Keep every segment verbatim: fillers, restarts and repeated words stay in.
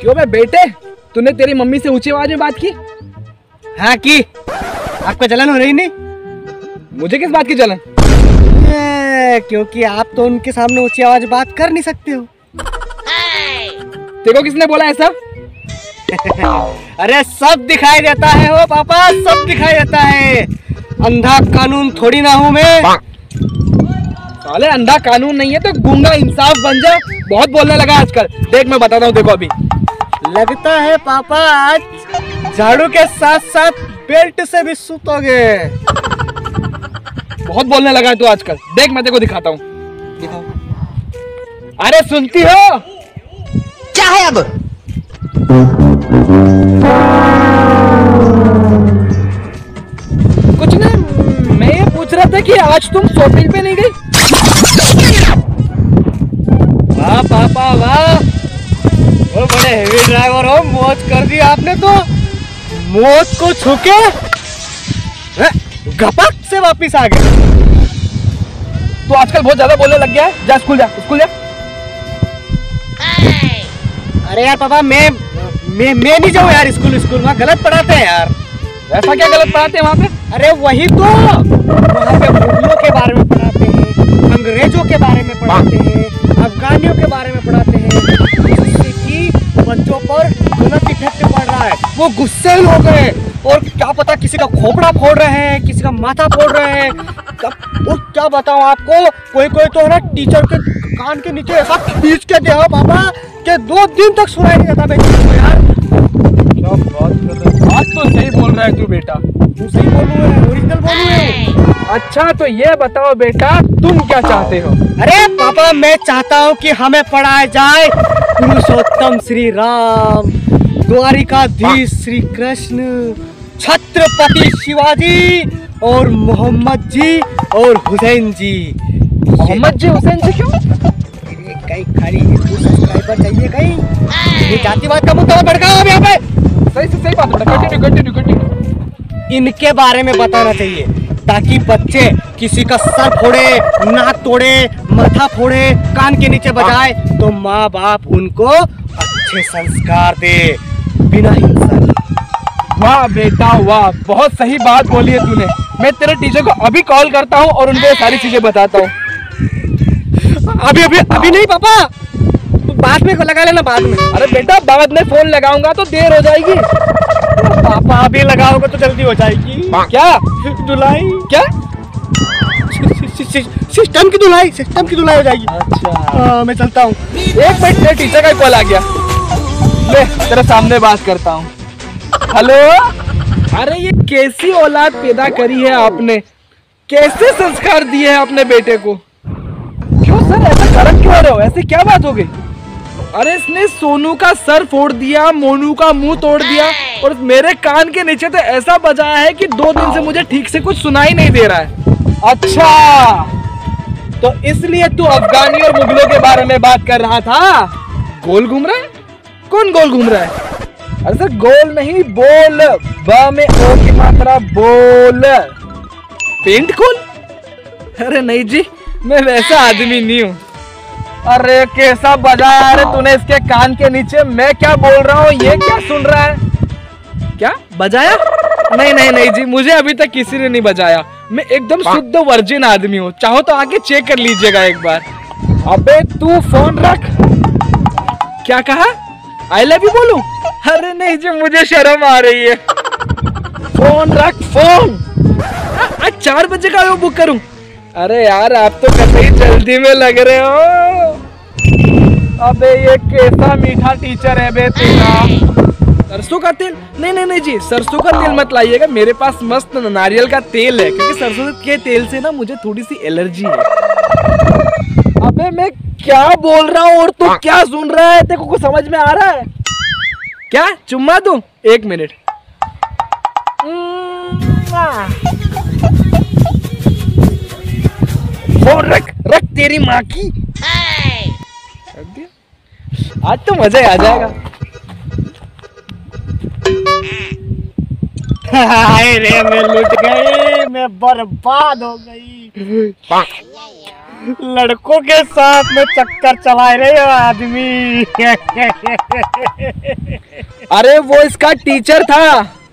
क्यों बे बेटे, तूने तेरी मम्मी से ऊंची आवाज में बात की? हाँ की। आपको जलन हो रही नहीं? मुझे किस बात की जलन? क्योंकि आप तो उनके सामने ऊंची आवाज बात कर नहीं सकते हो। देखो किसने बोला ऐसा? अरे सब दिखाई देता है वो पापा, सब दिखाई देता है। अंधा कानून थोड़ी ना हूँ मैं। साले अंधा कानून नहीं है तो गूंगा इंसाफ बन जा। बहुत बोलने लगा आजकल। देख मैं बताता हूँ, देखो अभी लगता है पापा आज झाड़ू के साथ साथ बेल्ट से भी सुतोगे। बहुत बोलने लगा है तू आजकल। देख मैं तेको दिखाता हूँ। दिखाओ। अरे सुनती हो क्या है अब? कुछ नहीं, मैं ये पूछ रहा था कि आज तुम शॉपिंग पे नहीं गई? वाह पापा वाह, वो बड़े हेवी ड्राइवर हो, मौज कर दी आपने तो। मौत को छूके गपक से वापिस आ गए। तू आजकल बहुत ज्यादा बोलने लग गया है। जा स्कूल जा, स्कूल जा। अरे यार पापा मैं मैं मैं नहीं जाऊँ यार स्कूल। स्कूल वहाँ गलत पढ़ाते हैं यार। ऐसा क्या गलत पढ़ाते हैं वहाँ पे? अरे वही तो, वहाँ पे मुगलों के बारे में पढ़ाते हैं, अंग्रेजों के बारे में पढ़ाते हैं, अफगानियों के बारे में पढ़ाते हैं, जिससे कि बच्चों पर गलत इफेक्ट पड़ रहा है। वो गुस्से हो गए और क्या पता किसी का खोपड़ा फोड़ रहे हैं, किसी का माथा फोड़ रहे हैं। वो क्या बताऊं आपको, कोई कोई तो है ना टीचर के कान के नीचे ऐसा खींच के दे पापा कि दो दिन तक सुनाई नहीं देता बेटा को यार। बात तो सही बोल रहा है तू बेटा। तू सही बोल रहा है, ओरिजिनल बोल रहा है। अच्छा तो ये बताओ बेटा, तुम क्या चाहते हो? अरे पापा मैं चाहता हूँ कि हमें पढ़ाया जाए पुरुषोत्तम श्री राम, द्वारिकाधीश श्री कृष्ण, छत्रपति शिवाजी और मोहम्मद जी और हुसैन जी। मोहम्मद जी हुसैन जी क्यों? कहीं खाली हिंदू सब्सक्राइबर चाहिए कहीं। ये जातिवाद का मुद्दा भड़काओ अब यहाँ पे। सही से सही बात बेटा, कंटिन्यू कंटिन्यू कंटिन्यू। इनके बारे में बताना चाहिए ताकि बच्चे किसी का सर फोड़े, नाक तोड़े, माथा फोड़े, कान के नीचे बजाए तो माँ बाप उनको अच्छे संस्कार दे बिना हिंसा के। वाह बेटा वाह, बहुत सही बात बोली है तूने। मैं तेरे टीचर को अभी कॉल करता हूँ और उनको ये सारी चीजें बताता हूँ। अभी अभी अभी नहीं पापा, तो बाद में लगा लेना बाद में। अरे बेटा बाद में फोन लगाऊंगा तो देर हो जाएगी। पापा अभी लगाओगे तो जल्दी हो जाएगी। क्या धुलाई? क्या सिस्टम की धुलाई? सिस्टम की धुलाई हो जाएगी। अच्छा आ, मैं चलता हूँ। एक मिनट, तेरे टीचर का कॉल आ गया। ले तेरे सामने बात करता हूँ। हेलो। अरे ये कैसी औलाद पैदा करी है आपने, कैसे संस्कार दिए हैं अपने बेटे को? क्यों सर ऐसा गलत क्यों रहे हो? ऐसे क्या बात हो गई? अरे इसने सोनू का सर फोड़ दिया, मोनू का मुंह तोड़ दिया और मेरे कान के नीचे तो ऐसा बजाया है कि दो दिन से मुझे ठीक से कुछ सुनाई नहीं दे रहा है। अच्छा तो इसलिए तू अफगानी और मुगलों के बारे में बात कर रहा था? गोल घूम रहा है? कौन गोल घूम रहा है? अरे सर गोल नहीं, बोल। ब में ओ की मात्रा, बोल। पेंट खोल? अरे नहीं जी, मैं वैसा आदमी नहीं हूँ। अरे कैसा बजाया अरे तूने इसके कान के नीचे। मैं क्या बोल रहा हूँ ये क्या सुन रहा है? क्या बजाया? नहीं नहीं नहीं जी, मुझे अभी तक किसी ने नहीं बजाया। मैं एकदम शुद्ध वर्जिन आदमी हूँ। चाहो तो आके चेक कर लीजिएगा एक बार। अबे तू फोन रख। क्या कहा? आई लव यू बोलूं? अरे नहीं जी, मुझे शर्म आ रही है। फोन रख फोन। आज चार बजे का वो बुक करूं? अरे यार आप तो कतई जल्दी में लग रहे हो। अबे ये कैसा मीठा टीचर है बे तेरा। सरसों का तेल? नहीं नहीं नहीं जी, सरसों का तेल मत लाइएगा। मेरे पास मस्त नारियल का तेल है, क्योंकि सरसों के तेल से ना मुझे थोड़ी सी एलर्जी है। अबे मैं क्या बोल रहा हूँ और तू क्या सुन रहा है? तेरे को कुछ समझ में आ रहा है क्या? चुम्मा दूं? एक मिनट। फोन रख रख तेरी माँ की। आज तो मजा ही आ जाएगा। हाय रे मैं लुट गई, मैं बर्बाद हो गई। लड़कों के साथ में चक्कर चला रहे हो आदमी। अरे वो इसका टीचर था।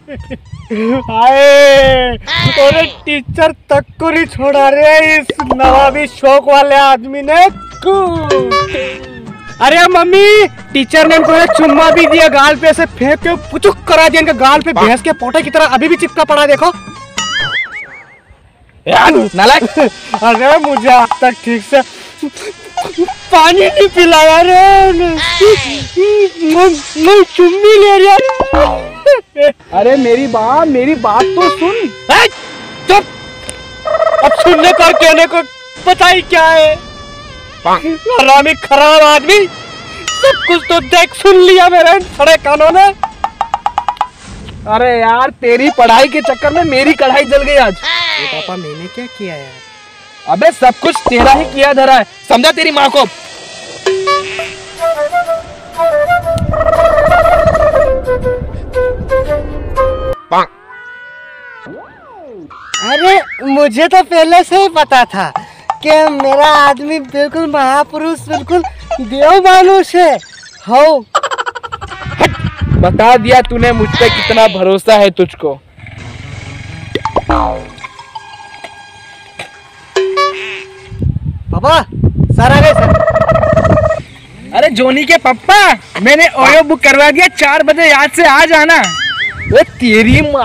हाय, और टीचर तक को नहीं छोड़ा रे इस नवाबी शौक वाले आदमी ने। अरे मम्मी, टीचर ने इनको एक चुम्मा भी दिया, गाल पे ऐसे फेंक के पुचुक करा दिया इनके गाल पे, भैंस के पोटे की तरह अभी भी चिपका पड़ा, देखो यार नालायक। अरे मुझे अब तक ठीक से पानी नहीं पिलाया रे, मैं चुम्मी ले रहा। अरे मेरी बात मेरी बात तो सुन। चुप, अब सुनने पर कहने को पता ही क्या है। हरामी खराब आदमी, सब कुछ तो देख सुन लिया मेरे सड़े कानों ने। अरे यार तेरी पढ़ाई के चक्कर में मेरी कढ़ाई जल गई आज। पापा मैंने क्या किया यार? अबे सब कुछ तेरा ही किया धरा है, समझा तेरी माँ को। अरे मुझे तो पहले से ही पता था कि मेरा आदमी बिल्कुल महापुरुष, बिल्कुल देव मानुष है। हो बता दिया तूने मुझ पे कितना भरोसा है तुझको। पापा सर आ गए सर। अरे जोनी के पापा, मैंने ओयो बुक करवा दिया, चार बजे याद से आ जाना। वो तेरी माँ।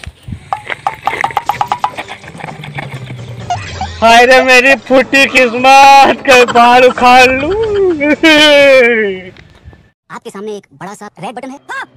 हाय रे मेरी फूटी किस्मत, के बाल उखाड़ लूं। आपके सामने एक बड़ा सा रेड बटन है। हाँ।